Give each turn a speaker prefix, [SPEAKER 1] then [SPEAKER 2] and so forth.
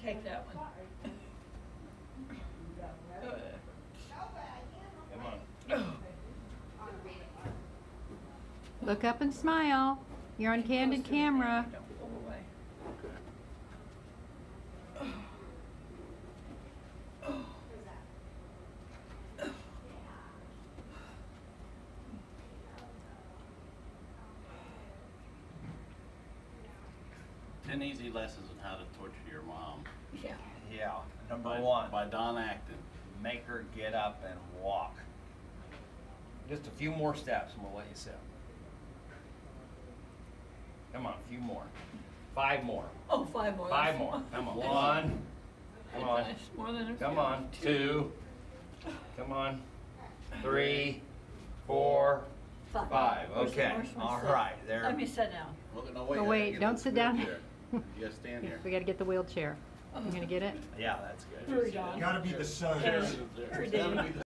[SPEAKER 1] take that one.
[SPEAKER 2] Come on.
[SPEAKER 3] Look up and smile. You're on candid camera.
[SPEAKER 1] Don't pull away.
[SPEAKER 4] Ten easy lessons on how to torture your mom.
[SPEAKER 1] Yeah.
[SPEAKER 2] Yeah. Number
[SPEAKER 4] by,
[SPEAKER 2] one.
[SPEAKER 4] by Don Acton.
[SPEAKER 2] Make her get up and walk. Just a few more steps and we'll let you sit. Come on, a few more. 5 more.
[SPEAKER 1] Oh, 5 more.
[SPEAKER 2] 5 more. Come on. 1. Come on.
[SPEAKER 1] That's more than a few.
[SPEAKER 2] Come on. 2. Come on. 3. 4. 5. Okay. All right. There.
[SPEAKER 1] Let me sit down.
[SPEAKER 4] Look, no,
[SPEAKER 3] Oh, wait, don't sit down.
[SPEAKER 4] You gotta stand here.
[SPEAKER 3] We gotta get the wheelchair. You gonna get it?
[SPEAKER 2] Yeah, that's good.
[SPEAKER 1] Hurry, Don.
[SPEAKER 5] Gotta be the sun.
[SPEAKER 1] Hurry, David.